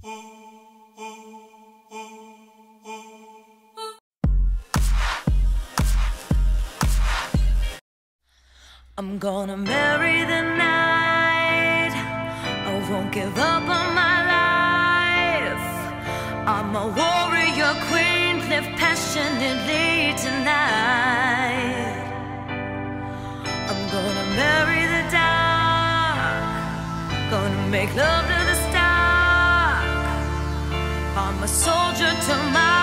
I'm gonna marry the night. I won't give up on my life. I'm a warrior queen, live passionately tonight. I'm gonna marry the dark, gonna make love to the stark. I'm a soldier to my